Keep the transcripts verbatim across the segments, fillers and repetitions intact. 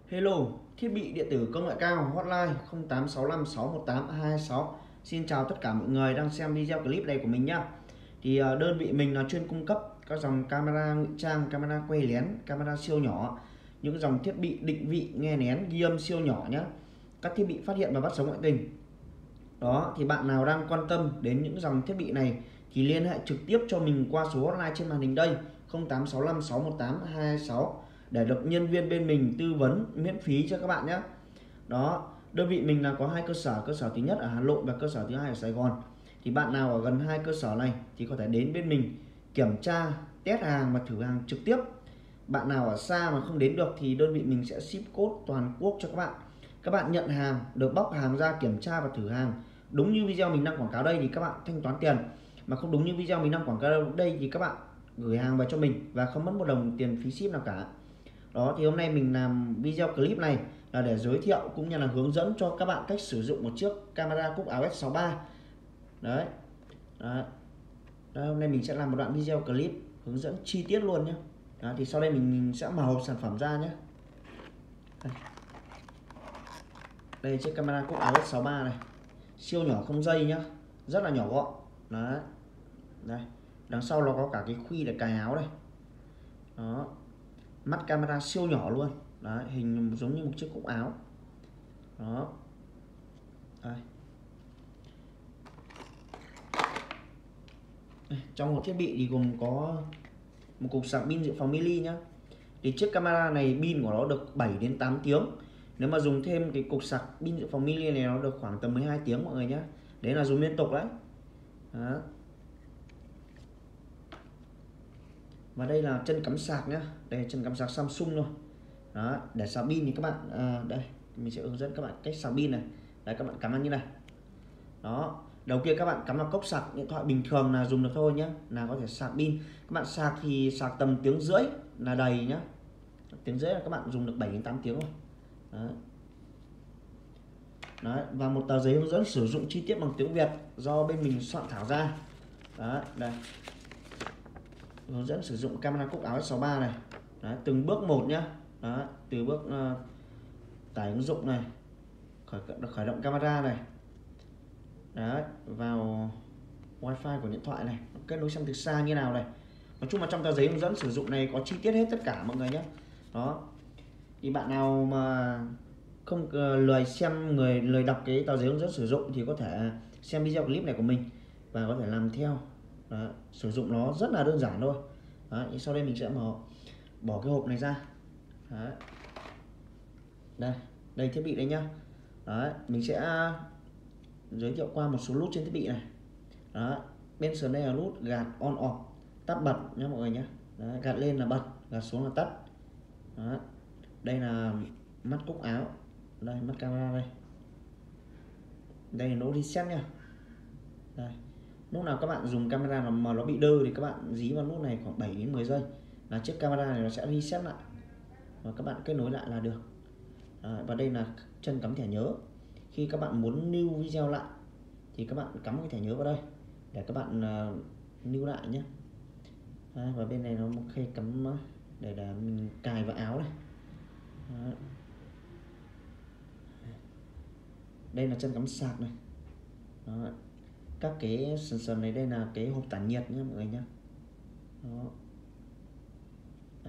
Hello, thiết bị điện tử công nghệ cao hotline không tám sáu năm sáu một tám hai sáu. Xin chào tất cả mọi người đang xem video clip này của mình nhá. Thì uh, đơn vị mình là chuyên cung cấp các dòng camera ngụy trang, camera quay lén, camera siêu nhỏ, những dòng thiết bị định vị, nghe lén, ghi âm siêu nhỏ nhá. Các thiết bị phát hiện và bắt sống ngoại tình. Đó, thì bạn nào đang quan tâm đến những dòng thiết bị này thì liên hệ trực tiếp cho mình qua số hotline trên màn hình đây không tám sáu năm sáu một tám hai sáu để được nhân viên bên mình tư vấn miễn phí cho các bạn nhé. Đó, đơn vị mình là có hai cơ sở, cơ sở thứ nhất ở Hà Nội và cơ sở thứ hai ở Sài Gòn. Thì bạn nào ở gần hai cơ sở này thì có thể đến bên mình kiểm tra, test hàng và thử hàng trực tiếp. Bạn nào ở xa mà không đến được thì đơn vị mình sẽ ship code toàn quốc cho các bạn. Các bạn nhận hàng, được bóc hàng ra kiểm tra và thử hàng. Đúng như video mình đang quảng cáo đây thì các bạn thanh toán tiền. Mà không đúng như video mình đang quảng cáo đây thì các bạn gửi hàng về cho mình và không mất một đồng tiền phí ship nào cả. Đó, thì hôm nay mình làm video clip này là để giới thiệu cũng như là hướng dẫn cho các bạn cách sử dụng một chiếc camera cúc áo S sáu ba. Đấy. Đấy. Đấy, hôm nay mình sẽ làm một đoạn video clip hướng dẫn chi tiết luôn nhé. Đó, thì sau đây mình sẽ mở hộp sản phẩm ra nhé. Đây, đây chiếc camera cúc áo S sáu ba này, siêu nhỏ không dây nhá, rất là nhỏ gọn. Đấy. Đây, đằng sau nó có cả cái khuy để cài áo đây. Đó, mắt camera siêu nhỏ luôn. Đấy, hình giống như một chiếc cúc áo. Đó. Đây. Đây, trong một thiết bị thì gồm có một cục sạc pin dự phòng mini nhá. Thì chiếc camera này pin của nó được bảy đến tám tiếng. Nếu mà dùng thêm cái cục sạc pin dự phòng mini này nó được khoảng tầm mười hai tiếng mọi người nhé. Đấy là dùng liên tục đấy. Đó. Và đây là chân cắm sạc nhá. Đây là chân cắm sạc Samsung thôi. Đó, để sạc pin thì các bạn à, đây mình sẽ hướng dẫn các bạn cách sạc pin này. Đấy, các bạn cắm vào như này. Đó, đầu kia các bạn cắm vào cốc sạc điện thoại bình thường là dùng được thôi nhé, là có thể sạc pin. Các bạn sạc thì sạc tầm tiếng rưỡi là đầy nhá. Tiếng rưỡi là các bạn dùng được bảy đến tám tiếng rồi. Đấy. Đấy, và một tờ giấy hướng dẫn sử dụng chi tiết bằng tiếng Việt do bên mình soạn thảo ra. Đấy, đây. Hướng dẫn sử dụng camera cúc áo S sáu ba này. Đấy, từng bước một nhá. Đấy, từ bước uh, tải ứng dụng này, khởi, khởi động camera này. Đấy, vào wifi của điện thoại này, kết nối xem từ xa như nào này. Nói chung là trong tờ giấy hướng dẫn sử dụng này có chi tiết hết tất cả mọi người nhé. Đó, thì bạn nào mà không lười xem người lười đọc cái tờ giấy hướng dẫn sử dụng thì có thể xem video clip này của mình và có thể làm theo. Đó, sử dụng nó rất là đơn giản thôi. Đó, sau đây mình sẽ mở bỏ cái hộp này ra. Đó. Đây, đây thiết bị đây nhá. Đó, mình sẽ giới thiệu qua một số nút trên thiết bị này. Đó, bên sườn đây là nút gạt on off, tắt bật nhé mọi người nhé. Đó, gạt lên là bật, gạt xuống là tắt. Đó, đây là mắt cúc áo, đây mắt camera đây. Đây là nút reset nha. Đây, lúc nào các bạn dùng camera mà nó bị đơ thì các bạn dí vào nút này khoảng bảy đến mười giây là chiếc camera này nó sẽ reset lại và các bạn kết nối lại là được. Đó, và đây là chân cắm thẻ nhớ. Khi các bạn muốn lưu video lại thì các bạn cắm cái thẻ nhớ vào đây để các bạn uh, lưu lại nhé. Đấy, và bên này nó một khay cắm để, để mình cài vào áo này. Đấy. Đây là chân cắm sạc này. Đó. Các cái sần sần này đây là cái hộp tản nhiệt nhé mọi người nhé. Đó. Đây.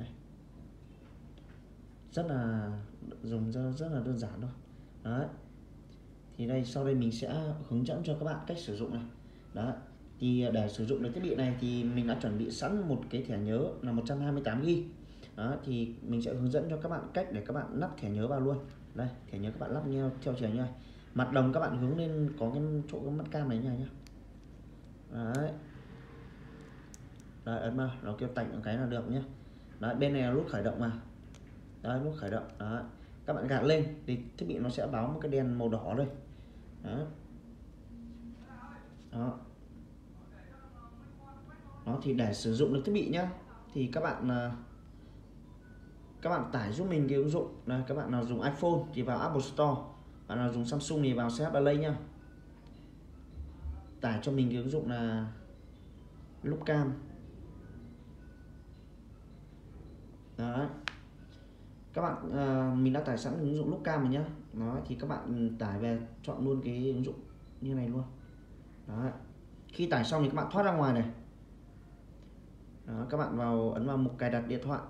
Rất là dùng rất, rất là đơn giản thôi. Đấy. Thì đây sau đây mình sẽ hướng dẫn cho các bạn cách sử dụng này. Đó. Thì để sử dụng được thiết bị này thì mình đã chuẩn bị sẵn một cái thẻ nhớ là một trăm hai mươi tám gi bi. Đó, thì mình sẽ hướng dẫn cho các bạn cách để các bạn lắp thẻ nhớ vào luôn. Đây, thẻ nhớ các bạn lắp theo theo chiều như này. Mặt đồng các bạn hướng lên có cái chỗ cái mắt cam này như này nhá. Đấy. Đấy, ấn vào, nó kêu tạch một cái là được nhé. Đấy, bên này là nút khởi động mà. Đấy, nút khởi động. Đó. Các bạn gạt lên thì thiết bị nó sẽ báo một cái đèn màu đỏ đây. Đó. Đó. Đó, thì để sử dụng được thiết bị nhá thì các bạn các bạn tải giúp mình cái ứng dụng này. Các bạn nào dùng iPhone thì vào Apple Store, bạn nào dùng Samsung thì vào xê hát Play nhá. Tải cho mình cái ứng dụng là Lookcam. Đó. các bạn à, mình đã tải sẵn ứng dụng Lookcam rồi nhá. Đó thì các bạn tải về chọn luôn cái ứng dụng như này luôn. Đó. Khi tải xong thì các bạn thoát ra ngoài này. Đó, các bạn vào ấn vào mục cài đặt điện thoại.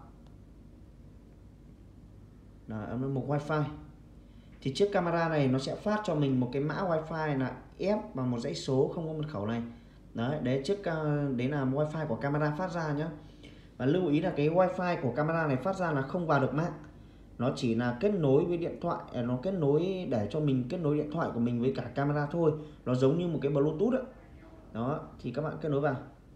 Đó, ấn vào mục Wi-Fi. Thì chiếc camera này nó sẽ phát cho mình một cái mã Wi-Fi là F và một dãy số không có mật khẩu này. Đấy, đấy chiếc đấy là Wi-Fi của camera phát ra nhé. Và lưu ý là cái Wi-Fi của camera này phát ra là không vào được mạng. Nó chỉ là kết nối với điện thoại, nó kết nối để cho mình kết nối điện thoại của mình với cả camera thôi. Nó giống như một cái Bluetooth đó. Đó, thì các bạn kết nối vào.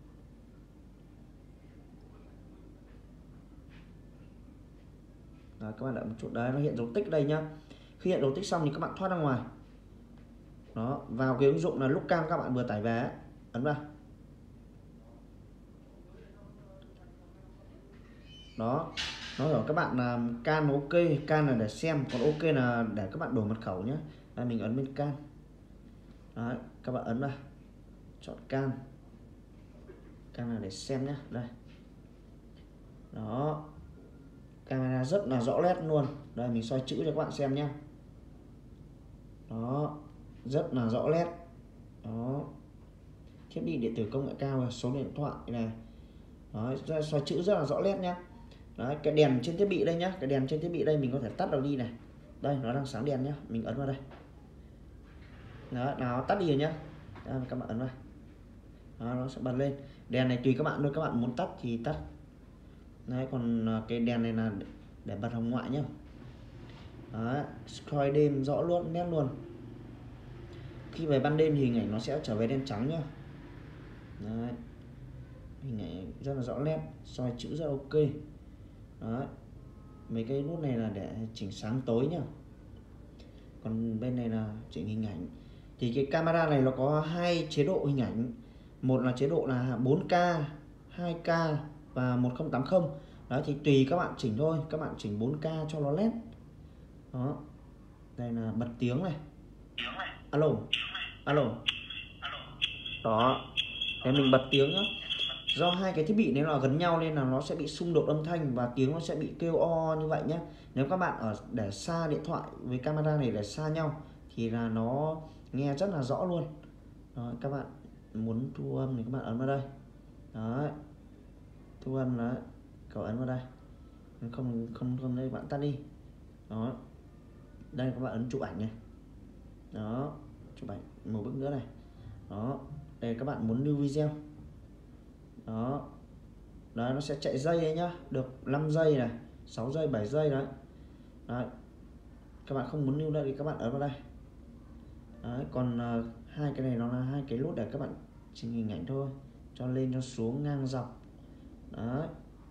Đó, các bạn đợi một chút đấy, nó hiện dấu tích đây nhá. Khi hiện dấu tích xong thì các bạn thoát ra ngoài. Đó, vào cái ứng dụng là Lookcam các bạn vừa tải về ấy, ấn vào. Đó, nó hỏi các bạn là can ok, can là để xem, còn ok là để các bạn đổi mật khẩu nhé. Đây mình ấn bên can. Đấy, các bạn ấn vào, chọn can. Can là để xem nhé, đây. Đó, camera rất là rõ nét luôn. Đây mình soi chữ cho các bạn xem nhé. Đó, rất là rõ nét. Đó, thiết bị điện tử công nghệ cao, số điện thoại này. Đó, soi chữ rất là rõ nét nhá. Đấy, cái đèn trên thiết bị đây nhá, cái đèn trên thiết bị đây mình có thể tắt đầu đi này. Đây nó đang sáng đèn nhá, mình ấn vào đây. Đó, nào tắt đi rồi nhá. Đó, các bạn ấn vào. Đó, nó sẽ bật lên. Đèn này tùy các bạn thôi, các bạn muốn tắt thì tắt. Đấy, còn cái đèn này là để bật hồng ngoại nhá. Đó, scroll đêm rõ luôn, nét luôn. Khi về ban đêm thì hình ảnh nó sẽ trở về đen trắng nhá. Đấy, hình ảnh rất là rõ nét, soi chữ rất ok. Đó, mấy cái nút này là để chỉnh sáng tối nhá. Còn bên này là chỉnh hình ảnh. Thì cái camera này nó có hai chế độ hình ảnh. Một là chế độ là bốn K, hai K và một không tám không. Đó thì tùy các bạn chỉnh thôi, các bạn chỉnh bốn K cho nó nét. Đó. Đây là bật tiếng này. Alo. Alo. Đó. Đây mình bật tiếng nhá. Do hai cái thiết bị này là gần nhau nên là nó sẽ bị xung đột âm thanh và tiếng nó sẽ bị kêu o như vậy nhé. Nếu các bạn ở để xa điện thoại với camera này để xa nhau thì là nó nghe rất là rõ luôn. Đó, các bạn muốn thu âm thì các bạn ấn vào đây. Đấy, thu âm đấy, cậu ấn vào đây. Không không không đây bạn tắt đi. Đó, đây các bạn ấn chụp ảnh này. Đó, chụp ảnh một bước nữa này. Đó, đây các bạn muốn lưu video. Đó, đấy nó sẽ chạy dây ấy nhá, được năm giây này, sáu giây, bảy giây đấy. Đấy, các bạn không muốn lưu đây thì các bạn ấn vào đây. Đấy, còn uh, hai cái này nó là hai cái nút để các bạn chỉnh hình ảnh thôi, cho lên cho xuống ngang dọc. Đấy,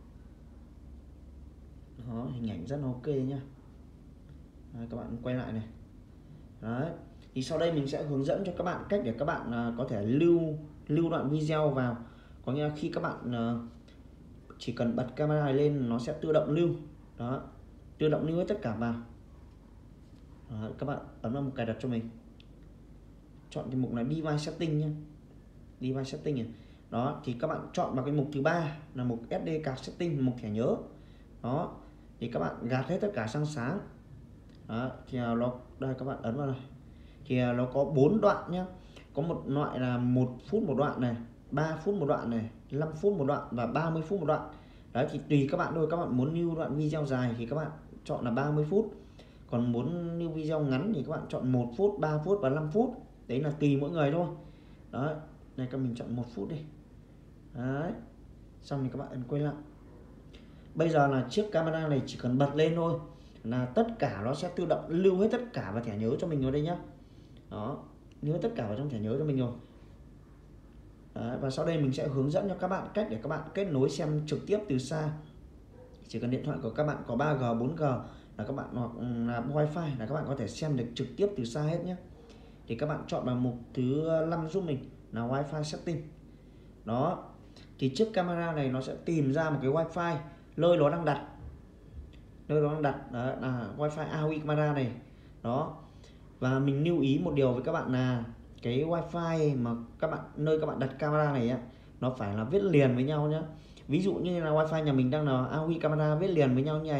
đó, hình ảnh rất là ok nhá. Đấy, các bạn quay lại này. Đấy, thì sau đây mình sẽ hướng dẫn cho các bạn cách để các bạn uh, có thể lưu lưu đoạn video vào. Có nghĩa là khi các bạn uh, chỉ cần bật camera này lên nó sẽ tự động lưu. Đó, tự động lưu hết tất cả vào. Đó, các bạn ấn vào mục cài đặt cho mình, chọn cái mục là device setting nhé, device setting này. Đó thì các bạn chọn vào cái mục thứ ba là mục ét đê card setting, mục thẻ nhớ. Đó thì các bạn gạt hết tất cả sang sáng. Đó thì nó đây, các bạn ấn vào này thì nó có bốn đoạn nhé. Có một loại là một phút một đoạn này, ba phút một đoạn này, năm phút một đoạn và ba mươi phút một đoạn. Đấy thì tùy các bạn thôi, các bạn muốn lưu đoạn video dài thì các bạn chọn là ba mươi phút. Còn muốn lưu video ngắn thì các bạn chọn một phút, ba phút và năm phút. Đấy là tùy mỗi người thôi. Đấy, này các mình chọn một phút đi. Đấy. Xong thì các bạn ấn quay lại. Bây giờ là chiếc camera này chỉ cần bật lên thôi là tất cả nó sẽ tự động lưu hết tất cả vào thẻ nhớ cho mình rồi đây nhá. Đó, lưu hết tất cả vào trong thẻ nhớ cho mình rồi. Đấy, và sau đây mình sẽ hướng dẫn cho các bạn cách để các bạn kết nối xem trực tiếp từ xa. Chỉ cần điện thoại của các bạn có ba G, bốn G là các bạn, hoặc là Wi-Fi là các bạn có thể xem được trực tiếp từ xa hết nhé. Thì các bạn chọn vào mục thứ năm giúp mình là Wi-Fi setting. Đó, thì chiếc camera này nó sẽ tìm ra một cái Wi-Fi nơi nó đang đặt, nơi nó đang đặt đó là Wi-Fi a o i camera này. Đó, và mình lưu ý một điều với các bạn là cái Wi-Fi mà các bạn nơi các bạn đặt camera này á, nó phải là viết liền với nhau nhé. Ví dụ như là Wi-Fi nhà mình đang là a o i camera viết liền với nhau như này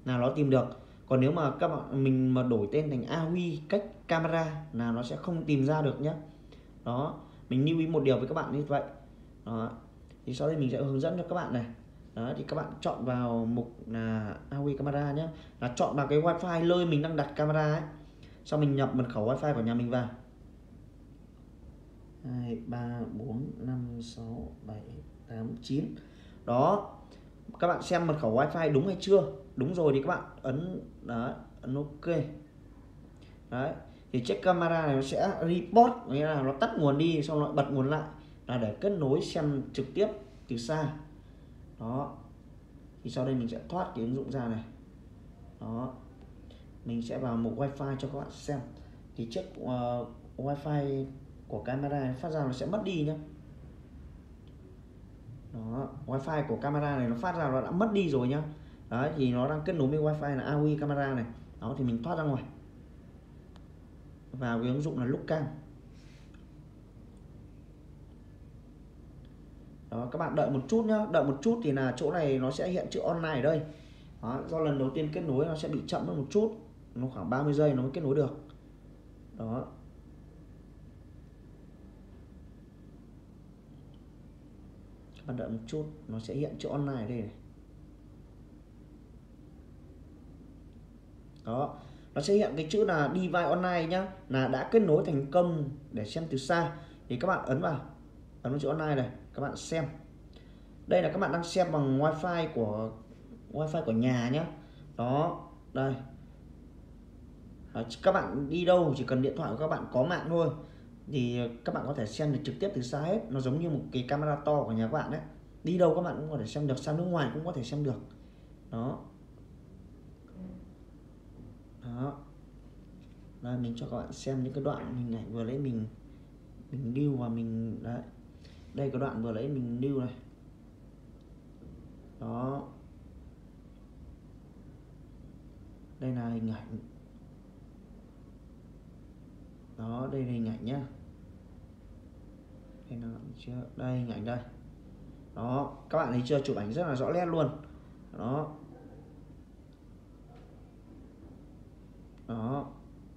là nó tìm được. Còn nếu mà các bạn mình mà đổi tên thành a huy cách camera là nó sẽ không tìm ra được nhé. Đó, mình lưu ý một điều với các bạn như vậy. Đó, thì sau đây mình sẽ hướng dẫn cho các bạn này. Đó, thì các bạn chọn vào mục là a huy camera nhé, là chọn vào cái wifi nơi mình đang đặt camera ấy. Sau mình nhập mật khẩu wifi của nhà mình vào hai ba bốn năm sáu bảy tám chín. Đó, các bạn xem mật khẩu wifi đúng hay chưa. Đúng rồi thì các bạn ấn đó, ấn ok. Đấy, thì chiếc camera này nó sẽ report, nghĩa là nó tắt nguồn đi xong nó bật nguồn lại, là để kết nối xem trực tiếp từ xa. Đó, thì sau đây mình sẽ thoát cái ứng dụng ra này. Đó, mình sẽ vào mục wifi cho các bạn xem. Thì chiếc uh, wifi của camera này phát ra nó sẽ mất đi nhé. Đó, wifi của camera này nó phát ra nó đã mất đi rồi nhá. Đấy, thì nó đang kết nối với wifi là a huy camera này. Đó, thì mình thoát ra ngoài, vào cái ứng dụng là Lookcam. Đó, các bạn đợi một chút nhá, đợi một chút thì là chỗ này nó sẽ hiện chữ online ở đây. Đó, do lần đầu tiên kết nối nó sẽ bị chậm hơn một chút, nó khoảng ba mươi giây nó mới kết nối được. Đó, các bạn đợi một chút, nó sẽ hiện chữ online ở đây này. Đó, nó sẽ hiện cái chữ là device online nhá, là đã kết nối thành công để xem từ xa. Thì các bạn ấn vào, ấn vào chữ online này, các bạn xem. Đây là các bạn đang xem bằng wifi của wifi của nhà nhé. Đó, đây. Đó, các bạn đi đâu chỉ cần điện thoại của các bạn có mạng thôi thì các bạn có thể xem được trực tiếp từ xa hết. Nó giống như một cái camera to của nhà các bạn đấy. Đi đâu các bạn cũng có thể xem được, sang nước ngoài cũng có thể xem được. Đó. Đó. Đây, mình cho các bạn xem những cái đoạn hình ảnh vừa lấy mình mình lưu và mình đấy. Đây cái đoạn vừa lấy mình lưu này. Đó, đây là hình ảnh. Đó, đây là hình ảnh nhá. Đây là chưa? Đây hình ảnh đây. Đó, các bạn thấy chưa, chụp ảnh rất là rõ nét luôn. Đó. Đó.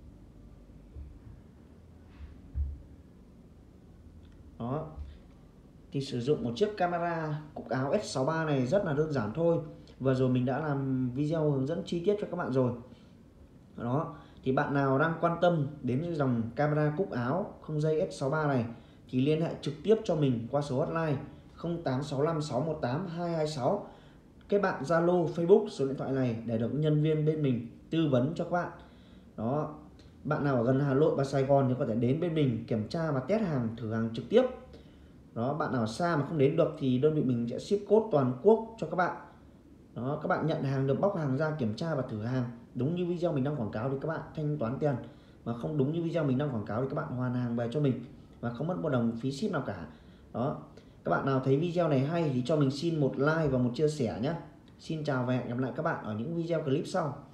Đó. Thì sử dụng một chiếc camera cúc áo S sáu ba này rất là đơn giản thôi. Vừa rồi mình đã làm video hướng dẫn chi tiết cho các bạn rồi. Đó, thì bạn nào đang quan tâm đến dòng camera cúc áo không dây S sáu ba này thì liên hệ trực tiếp cho mình qua số hotline không tám sáu năm sáu một tám hai hai sáu. Kết bạn Zalo, Facebook số điện thoại này để được nhân viên bên mình tư vấn cho các bạn. Đó, bạn nào ở gần Hà Nội và Sài Gòn thì có thể đến bên mình kiểm tra và test hàng, thử hàng trực tiếp. Đó, bạn nào xa mà không đến được thì đơn vị mình sẽ ship code toàn quốc cho các bạn. Đó, các bạn nhận hàng được bóc hàng ra kiểm tra và thử hàng đúng như video mình đang quảng cáo thì các bạn thanh toán tiền, mà không đúng như video mình đang quảng cáo thì các bạn hoàn hàng về cho mình và không mất một đồng phí ship nào cả. Đó, các bạn nào thấy video này hay thì cho mình xin một like và một chia sẻ nhé. Xin chào và hẹn gặp lại các bạn ở những video clip sau.